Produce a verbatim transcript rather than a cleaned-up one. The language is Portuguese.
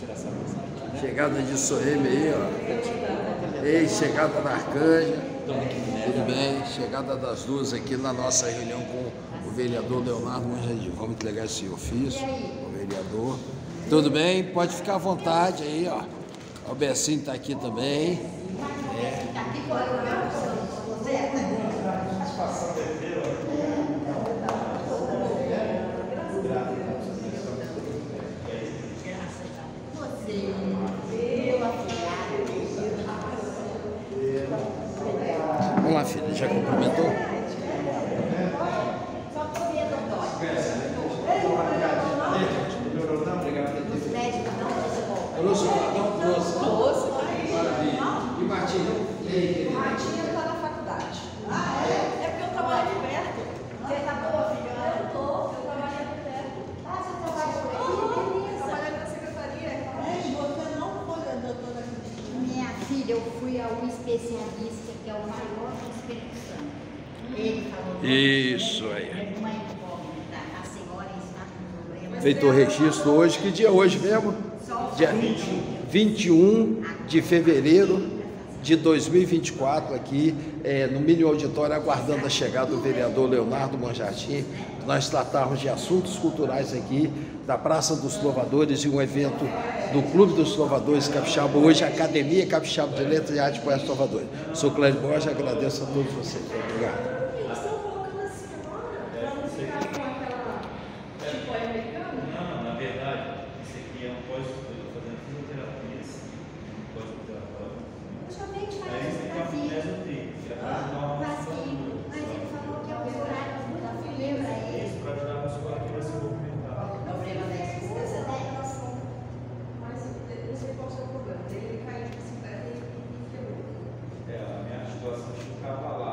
Chegada de Soeme aí, ó. Ei, chegada da Arcanja. Tudo bem? Chegada das duas aqui na nossa reunião com o vereador Leonardo Monjardim. Vamos entregar esse ofício ao vereador. Tudo bem? Pode ficar à vontade aí, ó. O Becinho está aqui também. É. Vamos lá, filha, já cumprimentou? Trouxe, não trouxe. Trouxe. Maravilha. E Martinha? E aí, querida? Martinha está na faculdade. Ah, é? É porque eu trabalho aqui perto. Você tá boa, filha? Eu tô. Eu trabalho aqui perto. Ah, você trabalha por aqui? Trabalhando na secretaria. É, e você não foi a doutora Cristina? Minha filha, eu fui ao especialista, que é o maior do Espírito Santo. Ele falou... Isso aí. É uma incógnita. A senhora está com problema. Feito o registro hoje. Que dia é hoje mesmo? Dia vinte e um de fevereiro de dois mil e vinte e quatro, aqui é, no mini auditório, aguardando a chegada do vereador Leonardo Monjardim. Nós tratarmos de assuntos culturais aqui, da Praça dos Louvadores e um evento do Clube dos Louvadores Capixaba, hoje a Academia Capixaba de Letras e Arte Poeta Louvadores. Sou Clério Borges, agradeço a todos vocês. Obrigado. A situação de ficar